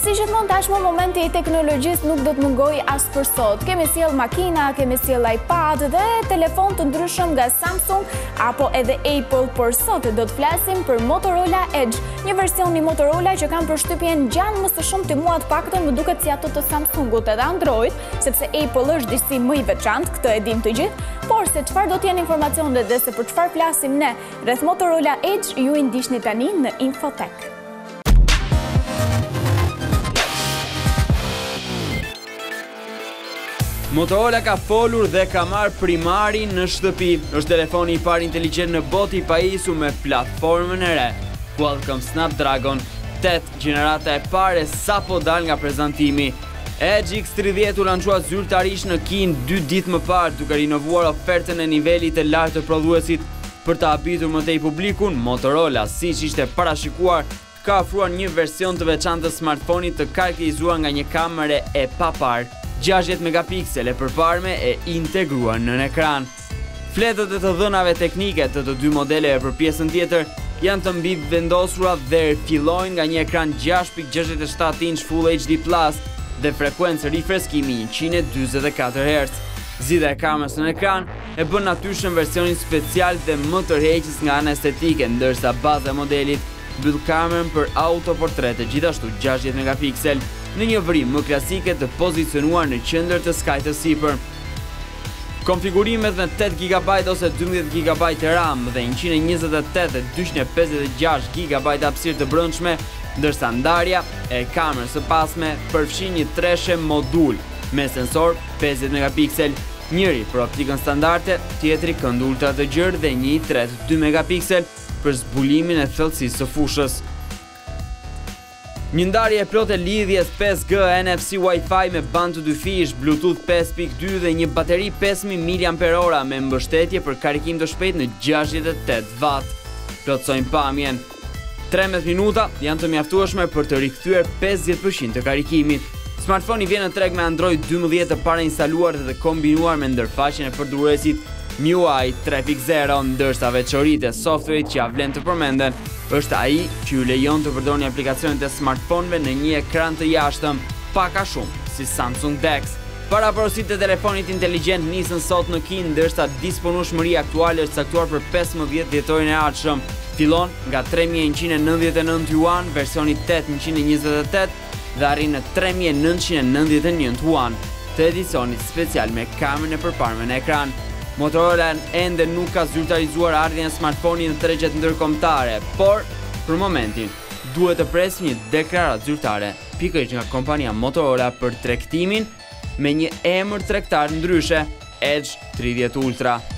si gjithmonë tashmë momenti i teknologjisë nuk do të mungoj as për sot. Kemi sjell makina, kemi sjell iPad dhe telefon të ndryshëm nga Samsung apo edhe Apple, por sot do të flasim për Motorola Edge, një version i Motorola që kanë përshtypjen gjanë më së shumti mua të paktën më duket si ato të Samsungut edhe Android, sepse Apple është disi më i veçantë, këtë e dim të gjithë, por se çfarë do të jenë informacionet dhe se për çfarë flasim ne rreth Motorola Edge ju i ndiqni tani në Infotech. Motorola ka folur dhe ka marrë primarin në shtëpi. Është telefoni i parë inteligjent në botë i pajisur me platformën e re Qualcomm Snapdragon 8, gjenerata e parë sapo dal nga prezantimi. Edge X30 u lançua zyrtarisht në Kinë 2 ditë më parë, duke rinovuar ofertën e nivelit të lartë të prodhuesit. Për të habitur më tej publikun, Motorola, siç ishte parashikuar, ka ofruar një version të veçantë të smartphonit të karakterizuar nga një kamerë e papar, 60 megapiksel e përparme e integruar në ekran. Fletët e të dhënave teknike të dy modeleve për pjesën tjetër janë të mbi vendosura dhe fillojnë nga një ekran 6.67 inch Full HD Plus dhe frekuencë rifreskimi 144 Hz. Zgjidhja e kamerës në ekran e bën natyrshëm versionin special dhe më tërheqës nga ana estetike, ndërsa baza e modelit mbyll kamerën për autoportrete, gjithashtu 60 megapiksel, në një vërim më klasike të pozicionuar në qendër të skajt të sipër. Konfigurimet me 8 GB ose 12 GB RAM dhe 128 dhe 256 GB hapësirë të brendshme, ndërsa ndarja e kamerës së pasme përfshin një treshe modul me sensor 50 megapiksel, njëri për optikën standarde, tjetri kënd ultra të gjerë dhe një i tretë 2 megapiksel për zbulimin e thellësisë së fushës. Një ndarje e plotë e lidhjes 5G NFC Wi-Fi me band të dyfish, Bluetooth 5.2 dhe një bateri 5000 mAh me mbështetje për karikim të shpejtë në 68 W. Plotësojnë pamjen. 13 minuta janë të mjaftueshme për të rikthyer 50% të karikimit. Smartphone-i vjen në treg me Android 12 të parainstaluar dhe kombinuar me ndërfaqen e përdoruesit MIUI 3.0, ndërsa veçoritë e software-it që ja vlen të përmenden është ai që ju lejon të përdorni aplikacionet e smartphone-ve në një ekran të jashtëm, pak a shumë si Samsung DeX. Paraporositë e telefonit inteligjent nisën sot në Kinë, ndërsa disponueshmëria aktuale është caktuar për 15 dhjetorin e ardhshëm. Fillon nga 3199 yuan, versioni 828 dhe arrin në 3991 yuan të edicionit special me kamerën e përparme në ekran. Motorola ende nuk ka zyrtarizuar ardhjen e smartphone-it në tregjet ndërkombëtare, por për momentin duhet të presim një deklaratë zyrtare pikërisht nga kompania Motorola për tregtimin me një emër tregtar ndryshe, Edge 30 Ultra.